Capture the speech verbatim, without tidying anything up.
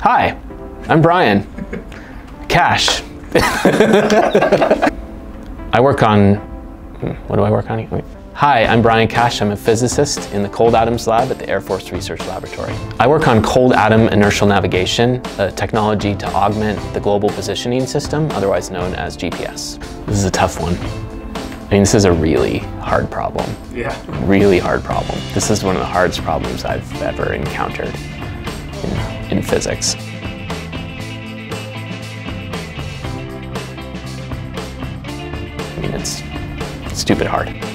Hi, I'm Brian. Cash. I work on, what do I work on? Wait. Hi, I'm Brian Cash. I'm a physicist in the Cold Atoms Lab at the Air Force Research Laboratory. I work on cold atom inertial navigation, a technology to augment the global positioning system, otherwise known as G P S. This is a tough one. I mean, this is a really hard problem. Yeah. Really hard problem. This is one of the hardest problems I've ever encountered in, in physics. I mean, it's stupid hard.